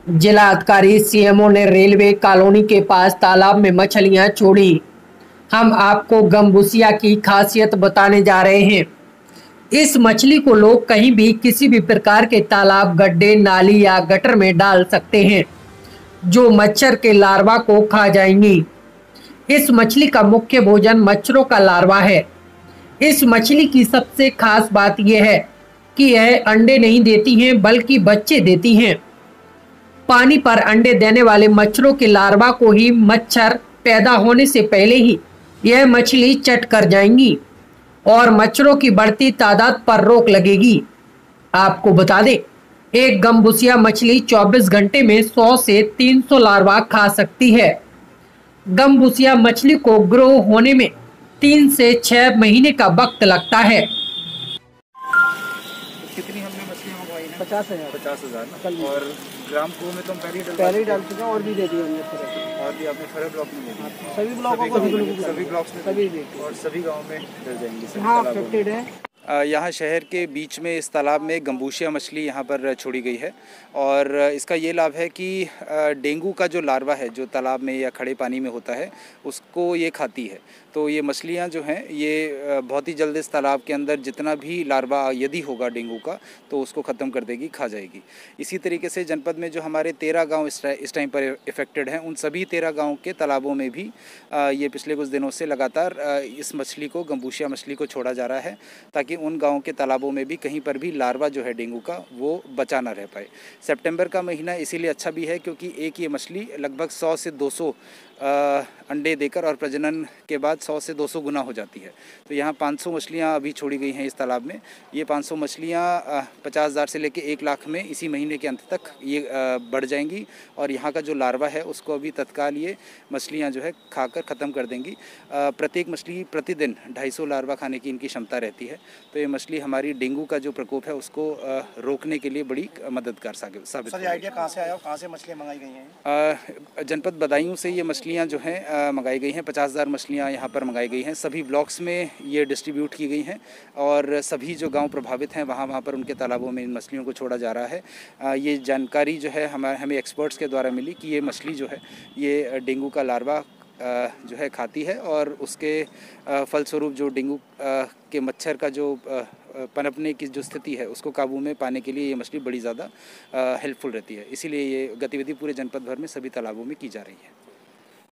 जिला अधिकारी सीएमओ ने रेलवे कॉलोनी के पास तालाब में मछलियां छोड़ी। हम आपको गम्बूसिया की खासियत बताने जा रहे हैं। इस मछली को लोग कहीं भी किसी भी प्रकार के तालाब, गड्ढे, नाली या गटर में डाल सकते हैं, जो मच्छर के लार्वा को खा जाएंगी। इस मछली का मुख्य भोजन मच्छरों का लार्वा है। इस मछली की सबसे खास बात यह है कि यह अंडे नहीं देती हैं, बल्कि बच्चे देती हैं। पानी पर अंडे देने वाले मच्छरों के लार्वा को ही मच्छर पैदा होने से पहले ही यह मछली चट कर जाएंगी और मच्छरों की बढ़ती तादाद पर रोक लगेगी। आपको बता दें, एक गम्बूसिया मछली 24 घंटे में 100 से 300 लार्वा खा सकती है। गम्बूसिया मछली को ग्रो होने में 3 से 6 महीने का वक्त लगता है। कितनी हमने मछलियाँ मंगवाई ना? 50,000। 50,000 ना? और ग्राम को में तो हम पहले ही डाल चुके हैं और भी दे दिए हमने। और भी आपने फरे ब्लॉक में दे दिए? सभी ब्लॉकों को सभी ब्लॉक्स में सभी और सभी गाँव में डल जाएंगी? हाँ, अफेक्टेड है। यहाँ शहर के बीच में इस तालाब में गम्बूसिया मछली यहाँ पर छोड़ी गई है और इसका ये लाभ है कि डेंगू का जो लार्वा है जो तालाब में या खड़े पानी में होता है उसको ये खाती है। तो ये मछलियाँ जो हैं ये बहुत ही जल्द इस तालाब के अंदर जितना भी लार्वा यदि होगा डेंगू का तो उसको ख़त्म कर देगी, खा जाएगी। इसी तरीके से जनपद में जो हमारे 13 गाँव इस टाइम पर इफ़ेक्टेड हैं, उन सभी 13 गाँव के तालाबों में भी ये पिछले कुछ दिनों से लगातार इस मछली को, गम्बूसिया मछली को छोड़ा जा रहा है ताकि उन गाँव के तालाबों में भी कहीं पर भी लार्वा जो है डेंगू का वो बचा ना रह पाए। सितंबर का महीना इसीलिए अच्छा भी है क्योंकि एक ये मछली लगभग 100 से 200 अंडे देकर और प्रजनन के बाद 100 से 200 गुना हो जाती है। तो यहाँ 500 मछलियाँ अभी छोड़ी गई हैं इस तालाब में। ये 500 मछलियाँ 50,000 से लेकर 1 लाख में इसी महीने के अंत तक ये बढ़ जाएंगी और यहाँ का जो लार्वा है उसको अभी तत्काल ये मछलियाँ जो है खाकर ख़त्म कर देंगी। प्रत्येक मछली प्रतिदिन 250 लार्वा खाने की इनकी क्षमता रहती है। तो ये मछली हमारी डेंगू का जो प्रकोप है उसको रोकने के लिए बड़ी मददगार साबित। सर, ये आइडिया कहाँ से आया और कहाँ से मछलियाँ मंगाई गई हैं? जनपद बदायूं से ये मछलियाँ जो हैं मंगाई गई हैं। 50,000 मछलियाँ यहाँ पर मंगाई गई हैं। सभी ब्लॉक्स में ये डिस्ट्रीब्यूट की गई हैं और सभी जो गांव प्रभावित हैं वहाँ पर उनके तालाबों में इन मछलियों को छोड़ा जा रहा है। ये जानकारी जो है हमें एक्सपर्ट्स के द्वारा मिली कि ये मछली जो है ये डेंगू का लार्वा जो है खाती है और उसके फलस्वरूप जो डेंगू के मच्छर का जो पनपने की जो स्थिति है उसको काबू में पाने के लिए ये मछली बड़ी ज़्यादा हेल्पफुल रहती है। इसीलिए ये गतिविधि पूरे जनपद भर में सभी तालाबों में की जा रही है।